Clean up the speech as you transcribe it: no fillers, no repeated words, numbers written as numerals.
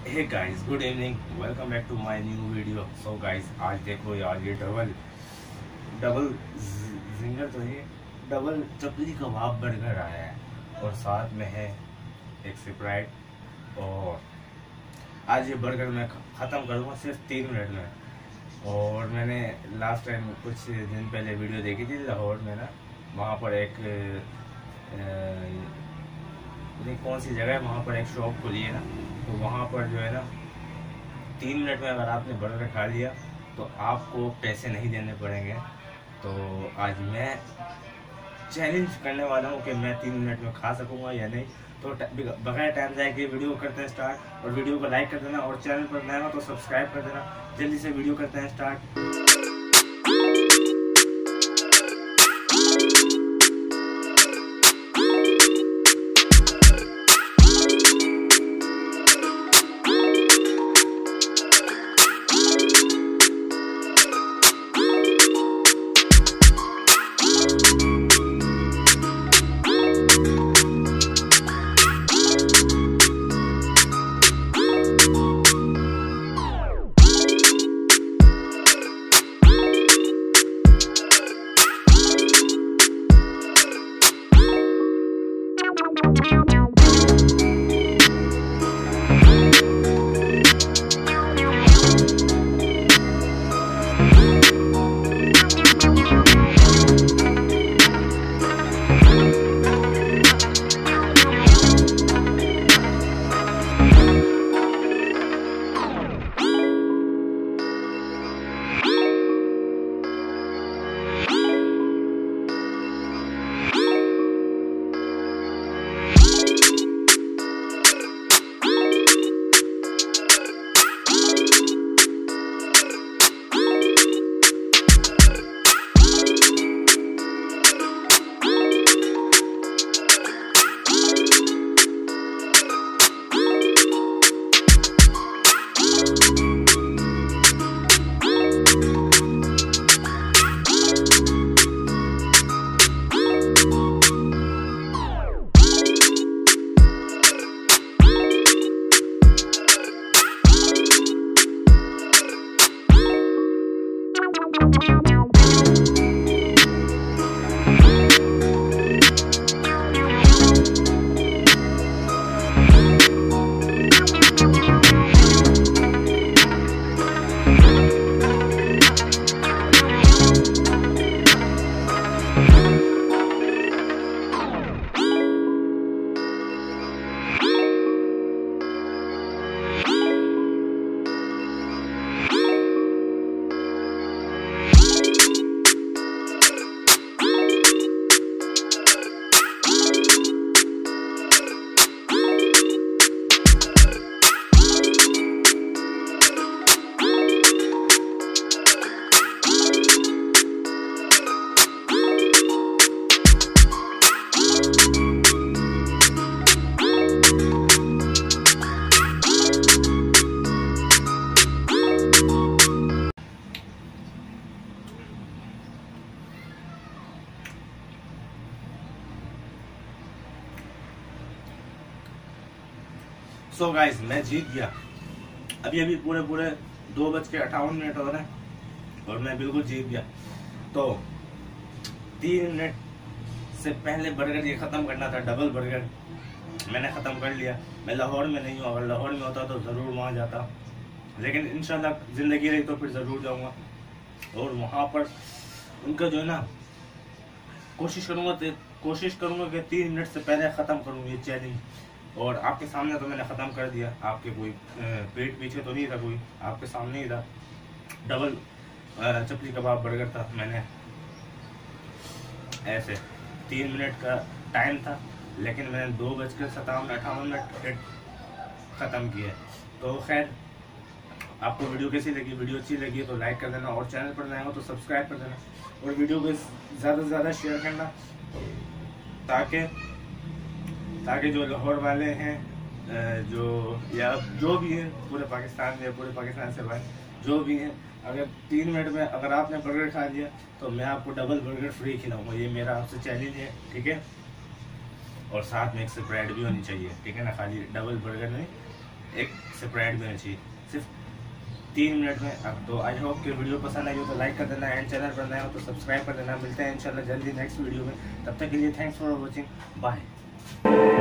Hey guys, good evening, welcome back to my new video. So guys, आज देखो यार, ये डबल जिंगर तो ये डबल चपली कबाब बर्गर आया है और साथ में है एक स्प्राइट। और आज ये बर्गर मैं ख़त्म करूँगा सिर्फ 3 मिनट में। और मैंने लास्ट टाइम कुछ दिन पहले वीडियो देखी थी लाहौर में ना, वहाँ पर एक कौन सी जगह है, वहाँ पर एक शॉप खुली है ना, तो वहाँ पर जो है ना 3 मिनट में अगर आपने बर्गर खा लिया तो आपको पैसे नहीं देने पड़ेंगे। तो आज मैं चैलेंज करने वाला हूँ कि मैं 3 मिनट में खा सकूँगा या नहीं। तो बगैर टाइम जाए कि वीडियो करते हैं स्टार्ट, और वीडियो को लाइक कर देना, और चैनल पर नया हो तो सब्सक्राइब कर देना। जल्दी से वीडियो करते हैं स्टार्ट। सो गाइस, मैं जीत गया। अभी पूरे 2:58 हो रहे हैं और मैं बिल्कुल जीत गया। तो 3 मिनट से पहले बर्गर ये ख़त्म करना था, डबल बर्गर मैंने ख़त्म कर लिया। मैं लाहौर में नहीं हूँ, अगर लाहौर में होता तो ज़रूर वहाँ जाता, लेकिन इंशाल्लाह ज़िंदगी रही तो फिर ज़रूर जाऊँगा। और वहाँ पर उनका जो है ना, कोशिश करूँगा कि 3 मिनट से पहले ख़त्म करूँ ये चैलेंज। और आपके सामने तो मैंने ख़त्म कर दिया, आपके कोई पेट पीछे तो नहीं था, कोई आपके सामने ही था। डबल चपली कबाब बर्गर था। मैंने ऐसे 3 मिनट का टाइम था, लेकिन मैंने 2:58 ख़त्म किया। तो खैर, आपको वीडियो कैसी लगी? वीडियो अच्छी लगी तो लाइक कर देना, और चैनल पर नया हो तो सब्सक्राइब कर देना, और वीडियो को ज़्यादा से ज़्यादा शेयर करना, ताकि जो लाहौर वाले हैं, जो या जो भी हैं पूरे पाकिस्तान में, पूरे पाकिस्तान से बाहर जो भी हैं, अगर 3 मिनट में अगर आपने बर्गर खा लिया तो मैं आपको डबल बर्गर फ्री खिलाऊंगा। ये मेरा आपसे चैलेंज है, ठीक है। और साथ में एक स्प्राइट भी होनी चाहिए, ठीक है ना, खाली डबल बर्गर नहीं, एक सेपरेट भी होना चाहिए, सिर्फ 3 मिनट में। अब तो आई होप कि वीडियो पसंद आई हो तो लाइक कर देना, एंड चैनल पर नए हो तो सब्सक्राइब कर देना। मिलते हैं इंशाल्लाह जल्दी नेक्स्ट वीडियो में, तब तक के लिए थैंक्स फॉर वॉचिंग, बाय।